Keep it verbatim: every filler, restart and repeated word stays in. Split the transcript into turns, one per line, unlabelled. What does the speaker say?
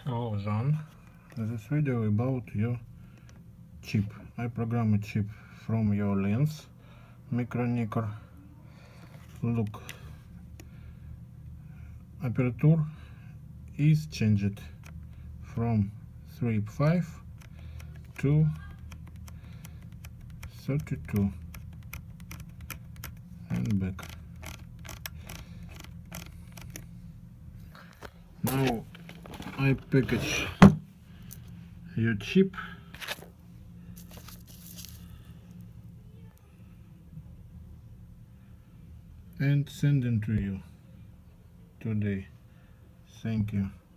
Hello John, this video about your chip. I program a chip from your lens, Micro Nikkor. Look, aperture is changed from three point five to thirty-two and back. Now I package your chip and send it to you today. Thank you.